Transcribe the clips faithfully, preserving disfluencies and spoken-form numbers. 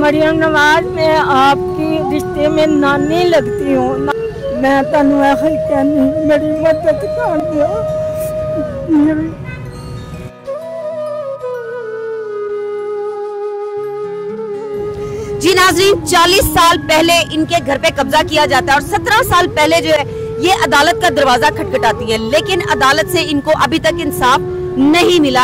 मरियम नवाज, मैं आपकी रिश्ते में नानी लगती हूँ। मैं तनु कहनी मेरी मदद कर दो। जी नाज़रीन, चालीस साल पहले इनके घर पे कब्जा किया जाता है और सत्रह साल पहले जो है ये अदालत का दरवाजा खटखटाती है, लेकिन अदालत से इनको अभी तक इंसाफ नहीं मिला।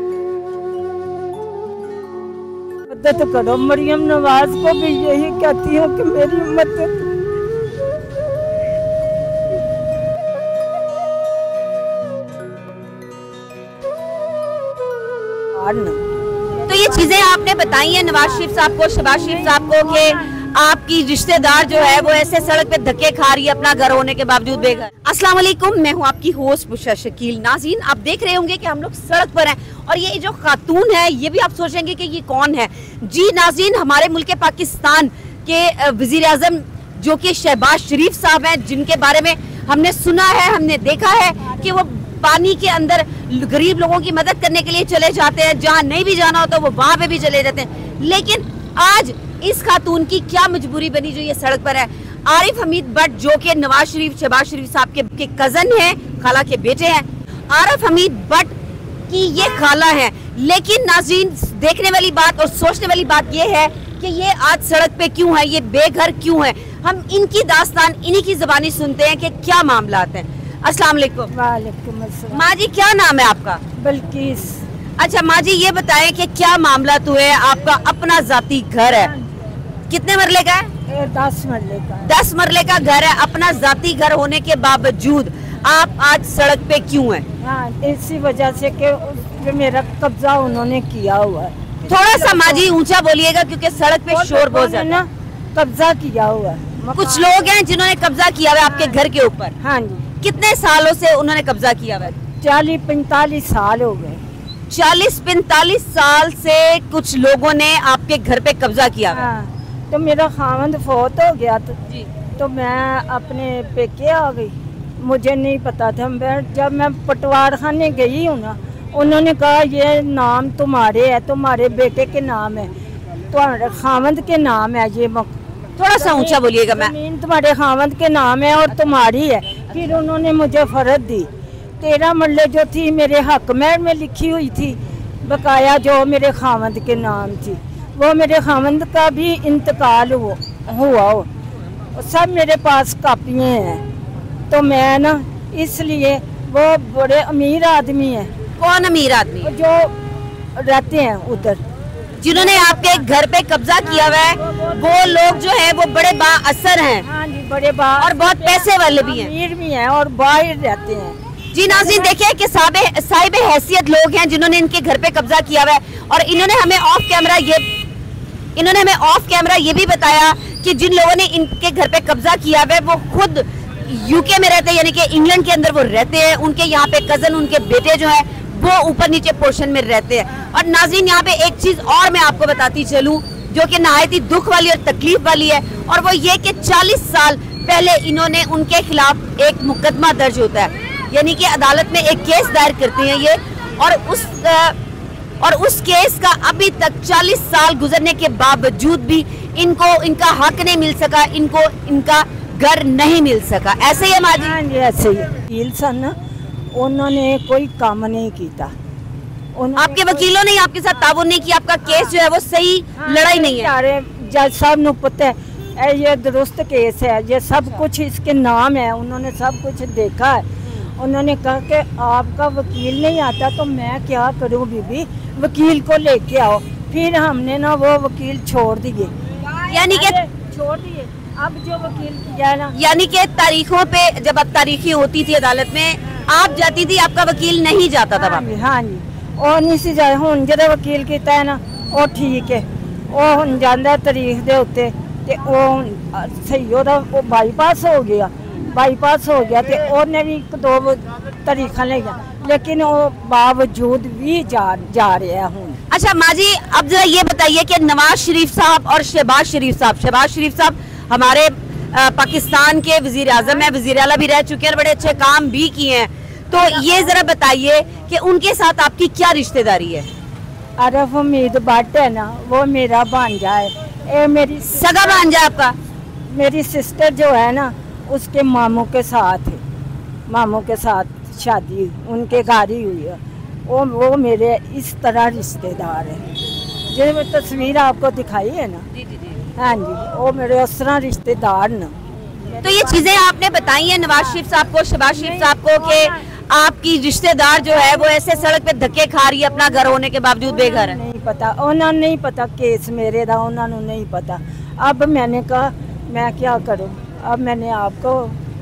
मदद करो, मरियम नवाज को भी यही कहती हूँ कि मेरी मदद। तो ये चीजें आपने बताई हैं नवाज शरीफ साहब को, शहबाज शरीफ साहब को कि आपकी रिश्तेदार जो है वो ऐसे सड़क पे धक्के खा रही है अपना घर होने के बावजूद बेघर। अस्सलाम वालेकुम, मैं हूँ आपकी होस्ट बुशरा शकील। नाज़रीन, आप देख रहे होंगे कि हम लोग सड़क पर हैं और ये जो खातून है ये भी आप सोचेंगे कि ये कौन है। जी नाज़रीन, हमारे मुल्क पाकिस्तान के वजीर आजम जो कि शहबाज शरीफ साहब हैं, जिनके बारे में हमने सुना है, हमने देखा है कि वो पानी के अंदर गरीब लोगों की मदद करने के लिए चले जाते हैं, जहाँ नहीं भी जाना होता वो वहां पे भी चले जाते हैं। लेकिन आज इस खातून की क्या मजबूरी बनी जो ये सड़क पर है। आरिफ हमीद भट्ट जो कि नवाज शरीफ शहबाज शरीफ साहब के, के कजन हैं, खाला के बेटे हैं। आरिफ हमीद भट्ट की ये खाला है, लेकिन नाज़रीन देखने वाली बात और सोचने वाली बात ये है कि ये आज सड़क पे क्यों है, ये बेघर क्यों है। हम इनकी दास्तान इन्हीं की ज़बानी सुनते हैं कि क्या मामला है। अस्सलाम वालेकुम। वालेकुम अस्सलाम। माँ जी, क्या नाम है आपका? बल्किस। अच्छा माँ जी, ये बताएं कि क्या मामला तो है, आपका अपना जाती घर है, कितने मरले का है? दस मरले का। दस मरले का घर है। अपना जाती घर होने के बावजूद आप आज सड़क पे क्यों हैं? हाँ, इसी वजह से कि जो मेरा कब्जा उन्होंने किया हुआ है। थोड़ा सा माँ जी ऊंचा बोलिएगा क्योंकि सड़क पे शोर बहुत ज्यादा है। कब्जा किया हुआ है। कुछ लोग हैं जिन्होंने कब्जा किया हुआ है आपके घर के ऊपर। हाँ जी। कितने सालों से उन्होंने कब्जा किया हुआ है? चालीस पैंतालीस साल हो गए। चालीस पैंतालीस साल से कुछ लोगों ने आपके घर पे कब्जा किया हुआ है। हाँ, तो मेरा खावंद फौत हो गया तो, जी। तो मैं अपने पेके आ गई। मुझे नहीं पता था। मैं जब मैं पटवार खाने गई हूँ ना, उन्होंने कहा ये नाम तुम्हारे है, तुम्हारे बेटे के नाम है, तुम्हारे खावंद के नाम है। ये थोड़ा सा ऊंचा बोलिएगा। मैं जमीन तुम्हारे खावंद के नाम है और तुम्हारी है। फिर उन्होंने मुझे फर्ज दी। तेरह मरले जो थी मेरे हक में में लिखी हुई थी बकाया, जो मेरे खावंद के नाम थी, वो मेरे खावंद का भी इंतकाल हुआ हुआ हो। सब मेरे पास कापियाँ हैं। तो मैं ना इसलिए, वो बड़े अमीर आदमी हैं। कौन अमीर आदमी? जो रहते हैं उधर, जिन्होंने आपके घर पे कब्जा किया हुआ है, वो लोग जो है वो बड़े बाअसर हैं। हाँ जी, बड़े बा और बहुत पैसे वाले भी हैं, अमीर भी हैं और बाहर रहते हैं। जी नाज़रीन, देखिए कि साहिब हैसियत लोग हैं जिन्होंने इनके घर पे कब्जा किया हुआ है और इन्होंने हमें ऑफ कैमरा ये इन्होंने हमें ऑफ कैमरा ये भी बताया कि जिन लोगों ने इनके घर पे कब्जा किया हुआ है वो खुद यूके में रहते हैं, यानी कि इंग्लैंड के अंदर वो रहते हैं। उनके यहाँ पे कजन, उनके बेटे जो है वो ऊपर नीचे पोर्शन में रहते हैं। और नाज़रीन, यहाँ पे एक चीज और मैं आपको बताती चलूं जो कि नहायत ही दुख वाली और तकलीफ वाली है, और वो ये कि चालीस साल पहले इन्होंने उनके खिलाफ एक मुकदमा दर्ज होता है, यानी कि अदालत में एक केस दायर करते हैं ये, और उस और उस केस का अभी तक चालीस साल गुजरने के बावजूद भी इनको इनका हक नहीं मिल सका, इनको इनका घर नहीं मिल सका। ऐसे ही हमारी हाँ जी, ऐसे ही वकील सन, उन्होंने कोई काम नहीं किया। आपके वकीलों ने आपके साथ ताउन नहीं किया, आपका केस जो है वो सही हाँ, लड़ाई नहीं है। अरे जज साहब ने पता है ये दुरुस्त केस है, ये सब कुछ इसके नाम है, उन्होंने सब कुछ देखा है। उन्होंने कहा कि आपका वकील नहीं आता तो मैं क्या करूं बीबी, वकील को लेके आओ। फिर हमने ना वो वकील छोड़ दिए, यानी कि छोड़ दिए। अब जो वकील किया ना, यानी कि तारीखों पे जब अब तारीखें होती थी अदालत में, आप जाती थी, आपका वकील नहीं जाता था। हाँ जी, हाँ जी, और नहीं सी जाए। हुन जो वकील किया है ना वो ठीक है, वो हुन जाता तारीख दे उत्ते ते वो सही होदा, वो बाईपास हो गया बाईपास हो गया तो उन्हें भी एक दो तारीखा लिया, लेकिन वो बावजूद भी जा जा रहा हूँ। अच्छा माँ जी, अब जरा ये बताइए कि नवाज शरीफ साहब और शहबाज शरीफ साहब शहबाज शरीफ साहब हमारे आ, पाकिस्तान के वजीर आजम है, वजीर आला भी रह चुके हैं और बड़े अच्छे काम भी किए हैं, तो ये जरा बताइए कि उनके साथ आपकी क्या रिश्तेदारी है? आरिफ हमीद भट्ट है ना, वो मेरा भांजा है। ये मेरी सगा भांजा आपका? मेरी सिस्टर जो है ना, उसके मामू के साथ है, मामू के साथ शादी उनके घर ही हुई है। वो वो मेरे इस तरह रिश्तेदार है, जो मैं तस्वीर आपको दिखाई है ना। जी जी जी। हाँ जी, वो मेरे उस तरह रिश्तेदार न। तो ये चीजें आपने बताई हैं नवाज शरीफ साहब को, शहबाज शरीफ साहब को कि आपकी रिश्तेदार जो है वो ऐसे सड़क पे धक्के खा रही है, अपना घर होने के बावजूद बेघर है? नहीं पता, उन्होंने नहीं पता केस मेरे दा, उन्होंने नहीं पता। अब मैंने कहा मैं क्या करूं, अब मैंने आपको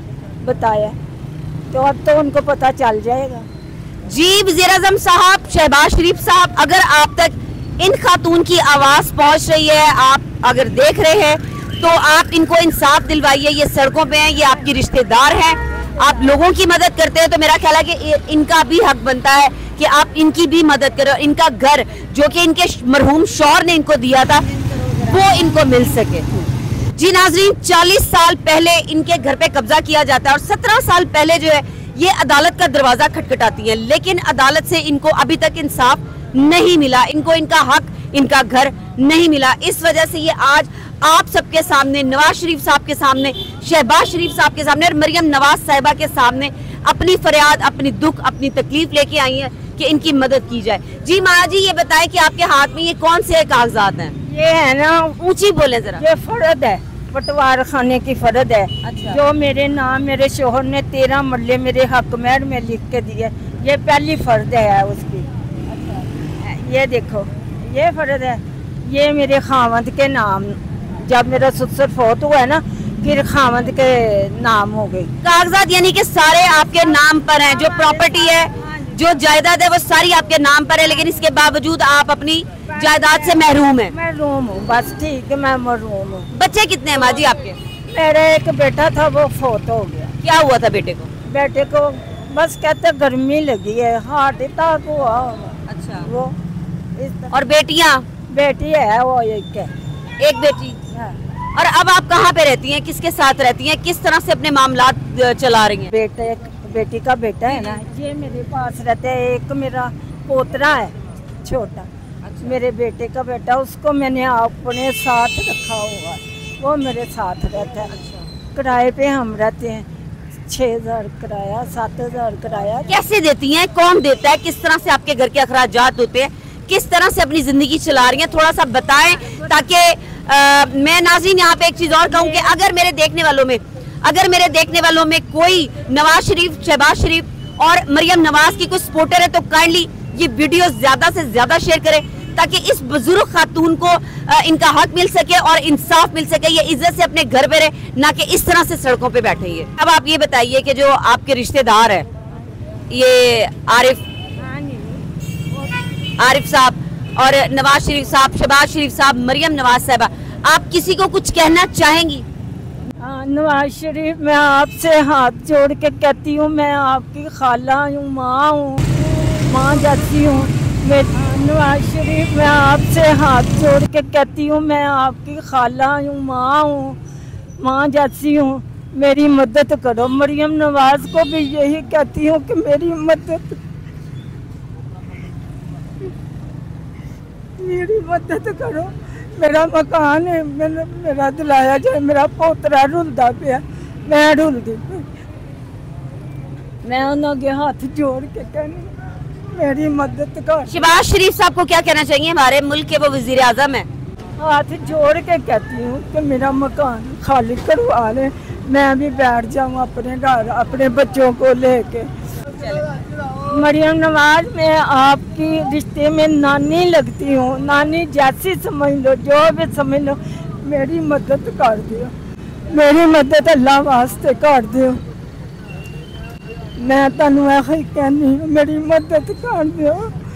बताया तो अब तो उनको पता चल जाएगा। जी वज़ीर आज़म साहब, शहबाज शरीफ साहब, अगर आप तक इन खातून की आवाज़ पहुंच रही है, आप अगर देख रहे हैं तो आप इनको इंसाफ दिलवाइए। ये सड़कों पे हैं, ये आपकी रिश्तेदार हैं, आप लोगों की मदद करते हैं, तो मेरा ख्याल है कि इनका भी हक बनता है कि आप इनकी भी मदद करें और इनका घर जो कि इनके मरहूम शौहर ने इनको दिया था वो इनको मिल सके। जी नाजरीन, चालीस साल पहले इनके घर पे कब्जा किया जाता है और सत्रह साल पहले जो है ये अदालत का दरवाजा खटखटाती है, लेकिन अदालत से इनको अभी तक इंसाफ नहीं मिला, इनको इनका हक, इनका घर नहीं मिला। इस वजह से ये आज आप सबके सामने, नवाज शरीफ साहब के सामने, शहबाज शरीफ साहब के सामने और मरियम नवाज साहिबा के सामने अपनी फरियाद, अपनी दुख, अपनी तकलीफ लेके आई है कि इनकी मदद की जाए। जी माँ जी, ये बताएं कि आपके हाथ में ये कौन से कागजात हैं? ये है ना, ऊंची बोले जरा। ये फर्द है, पटवार खाने की फर्द है। अच्छा। जो मेरे नाम मेरे शोहर ने तेरह मरले मेरे हक महर में लिख के दिए, ये पहली फर्द है उसकी। अच्छा। ये देखो, ये फर्द है, ये मेरे खावंद के नाम, जब मेरा ससुर फोत हुआ है ना, फिर खावंद के नाम हो गई। कागजात यानी कि सारे आपके नाम पर हैं, जो प्रॉपर्टी है, जो जायदाद है वो सारी आपके नाम पर है, लेकिन इसके बावजूद आप अपनी जायदाद से महरूम है? महरूम हूँ, बस ठीक है, मैं महरूम हूँ। बच्चे कितने हैं माँ जी आपके? मेरा एक बेटा था, वो फोत हो गया। क्या हुआ था बेटे को? बेटे को बस कहते गर्मी लगी है, हार्ट अटैक हुआ। अच्छा। वो इस और बेटियाँ? बेटी है, वो एक है। एक बेटी। हाँ। और अब आप कहाँ पे रहती हैं, किसके साथ रहती हैं, किस तरह से अपने मामलात चला रही हैं? बेटे, बेटी का बेटा है ना, ये मेरे पास रहता है। एक मेरा पोतरा है छोटा। अच्छा। मेरे बेटे का बेटा, उसको मैंने अपने साथ रखा हुआ है, वो मेरे साथ रहता है। अच्छा। किराए पे हम रहते हैं, छः हजार किराया, सात हजार किराया। कैसे देती हैं, कौन देता है, किस तरह से आपके घर के अखराजात होते हैं, किस तरह से अपनी जिंदगी चला रही हैं, थोड़ा सा बताएं ताकि मैं नाज़रीन यहाँ पे एक चीज और कहूँ कि अगर मेरे देखने वालों में अगर मेरे देखने वालों में कोई नवाज शरीफ, शहबाज शरीफ और मरियम नवाज की कोई सपोर्टर है तो काइंडली ये वीडियो ज्यादा से ज्यादा शेयर करें ताकि इस बुजुर्ग खातून को इनका हक मिल सके और इंसाफ मिल सके, ये इज्जत से अपने घर पे रहे, ना कि इस तरह से सड़कों पे बैठे। ये अब आप ये बताइए कि जो आपके रिश्तेदार है, ये आरिफ आरिफ साहब और नवाज शरीफ साहब, शहबाज शरीफ साहब, मरियम नवाज साहिबा, आप किसी को कुछ कहना चाहेंगी? नवाज शरीफ, मैं आपसे हाथ जोड़ के कहती हूँ, मैं आपकी खाला हूँ, माँ हूँ, माँ जाती हूँ। मैं नवाज शरीफ, मैं आपसे हाथ जोड़ के कहती हूँ, मैं आपकी खाला हूँ, माँ हूँ, माँ जाती हूँ, मेरी मदद करो। मरियम नवाज को भी यही कहती हूँ कि मेरी मदद मेरी मदद करो। मेरा मकान है, मेरा मेरा दिलाया जाए, मेरा पोतरा रुलदा पिया, मैं रुलदी पई, मैं उन्होंने हाथ जोड़ के कहनी मेरी मदद कर। शहबाज शरीफ साहब को क्या कहना चाहिए, हमारे मुल्क के वो वजीर आजम है? हाथ जोड़ के कहती हूँ कि मेरा मकान खाली करवा ले, मैं भी बैठ जाऊँ अपने घर अपने बच्चों को लेके। मरियम नवाज, मैं आपकी रिश्ते में नानी लगती हूँ, नानी जैसी समझ लो, जो भी समझ लो, मेरी मदद कर दियो, मेरी मदद अल्लाह वास्ते कर दियो। मैं तनु ऐसी कहनी, मेरी मदद कर दियो।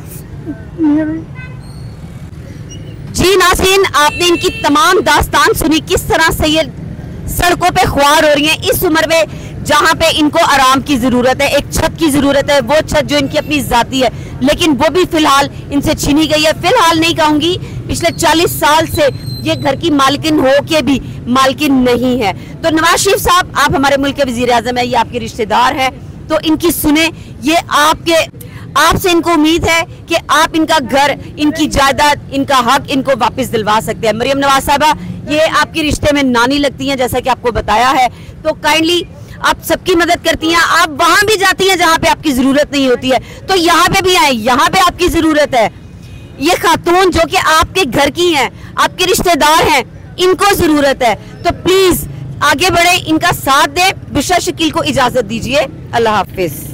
जी नाज़रीन, आपने इनकी तमाम दास्तान सुनी, किस तरह से ये सड़कों पे ख्वार हो रही हैं इस उम्र में जहाँ पे इनको आराम की जरूरत है, एक छत की जरूरत है, वो छत जो इनकी अपनी जाती है, लेकिन वो भी फिलहाल इनसे छीनी गई है। फिलहाल नहीं कहूंगी, पिछले चालीस साल से ये घर की मालकिन हो के भी मालकिन नहीं है। तो नवाज शरीफ साहब, आप हमारे मुल्क के वजीर आजम है, ये आपके रिश्तेदार है, तो इनकी सुने, ये आपके आपसे इनको उम्मीद है कि आप इनका घर, इनकी जायदाद, इनका हक इनको वापस दिलवा सकते हैं। मरियम नवाज साहिबा, ये आपके रिश्ते में नानी लगती हैं जैसा कि आपको बताया है। तो काइंडली आप सबकी मदद करती हैं, आप वहां भी जाती हैं जहां पे आपकी जरूरत नहीं होती है, तो यहाँ पे भी आए, यहाँ पे आपकी जरूरत है। ये खातून जो कि आपके घर की हैं, आपके रिश्तेदार हैं, इनको जरूरत है, तो प्लीज आगे बढ़े, इनका साथ दें। बुशरा शकील को इजाजत दीजिए। अल्लाह हाफिज।